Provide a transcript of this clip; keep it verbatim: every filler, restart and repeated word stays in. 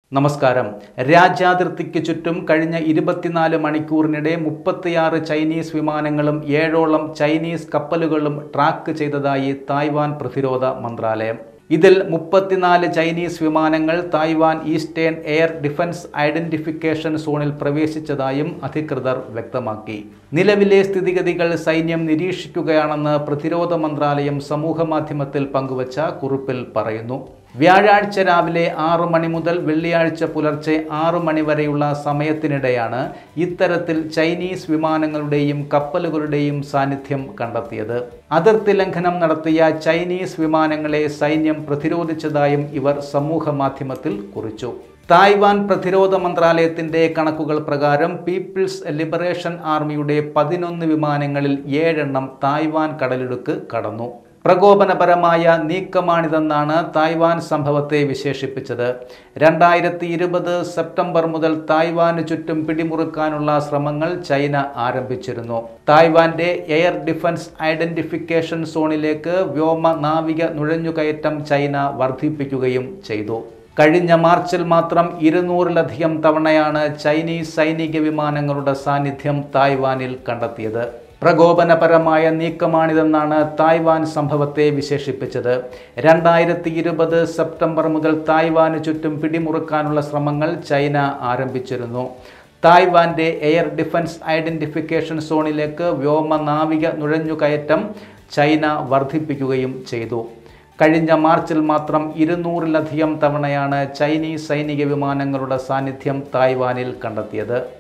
നമസ്കാരം. രാജ്യാതിർത്തിക്ക് ചുറ്റും കഴിഞ്ഞ ഇരുപത്തിനാല് മണിക്കൂറിനിടെ മുപ്പത്തിയാറ് ചൈനീസ് വിമാനങ്ങളും ഏഴോളം ചൈനീസ് കപ്പലുകളും ട്രാക്ക് ചെയ്തതായി തായ്വാൻ പ്രതിരോധ മന്ത്രാലയം. ഇതിൽ മുപ്പത്തിനാല് ചൈനീസ് വിമാനങ്ങൾ Taiwan eastern air defence identification സോണിൽ പ്രവേശിച്ചതായും അധികൃതർ വ്യക്തമാക്കി. നിലവിലെ സ്ഥിതിഗതികൾ സൈന്യം നിരീക്ഷിക്കുകയാണെന്ന് പ്രതിരോധ മന്ത്രാലയം സമൂഹമാധ്യമത്തിൽ പങ്കുവച്ച കുറിപ്പിൽ പറയുന്നു. വ്യാഴാഴ്ച രാവിലെ ആറു മണി മുതൽ വെള്ളിയാഴ്ച പുലർച്ചെ ആറു മണി വരെയുള്ള സമയത്തിനിടെയാണ് ഇത്തരത്തിൽ ചൈനീസ് വിമാനങ്ങളുടെയും കപ്പലുകളുടെയും സാന്നിധ്യം കണ്ടെത്തിയത്. അതിർത്തി ലംഘനം നടത്തിയ ചൈനീസ് വിമാനങ്ങളെ സൈന്യം പ്രതിരോധിച്ചതായും ഇവർ സമൂഹ മാധ്യമത്തിൽ കുറിച്ചു. തായ്വാൻ പ്രതിരോധ മന്ത്രാലയത്തിന്റെ കണക്കുകൾ പ്രകാരം പീപ്പിൾസ് ലിബറേഷൻ ആർമിയുടെ പതിനൊന്ന് വിമാനങ്ങളിൽ ഏഴെണ്ണം തായ്വാൻ കടലിടുക്ക് കടന്നു. പ്രകോപനപരമായ നീക്കമാണിതെന്നാണ് തായ്വാൻ സംഭവത്തെ വിശേഷിപ്പിച്ചത്. രണ്ടായിരത്തി ഇരുപത് സെപ്റ്റംബർ മുതൽ തായ്വാന് ചുറ്റും പിടിമുറുക്കാനുള്ള ശ്രമങ്ങൾ ചൈന ആരംഭിച്ചിരുന്നു. തായ്വാന്റെ എയർ ഡിഫൻസ് ഐഡന്റിഫിക്കേഷൻ സോണിലേക്ക് വ്യോമ നാവിക നുഴഞ്ഞുകയറ്റം ചൈന വർദ്ധിപ്പിക്കുകയും ചെയ്തു. കഴിഞ്ഞ മാർച്ചിൽ മാത്രം ഇരുന്നൂറിലധികം തവണയാണ് ചൈനീസ് സൈനിക വിമാനങ്ങളുടെ സാന്നിധ്യം തായ്വാനിൽ കണ്ടെത്തിയത്. പ്രകോപനപരമായ നീക്കമാണിതെന്നാണ് തായ്വാൻ സംഭവത്തെ വിശേഷിപ്പിച്ചത്. രണ്ടായിരത്തി ഇരുപത് സെപ്റ്റംബർ മുതൽ തായ്വാന് ചുറ്റും പിടിമുറുക്കാനുള്ള ശ്രമങ്ങൾ ചൈന ആരംഭിച്ചിരുന്നു. തായ്വാന്റെ എയർ ഡിഫൻസ് ഐഡന്റിഫിക്കേഷൻ സോണിലേക്ക് വ്യോമ നാവിക നുഴഞ്ഞുകയറ്റം ചൈന വർദ്ധിപ്പിക്കുകയും ചെയ്തു. കഴിഞ്ഞ മാർച്ചിൽ മാത്രം ഇരുന്നൂറിലധികം തവണയാണ് ചൈനീസ് സൈനിക വിമാനങ്ങളുടെ സാന്നിധ്യം തായ്വാനിൽ കണ്ടെത്തിയത്.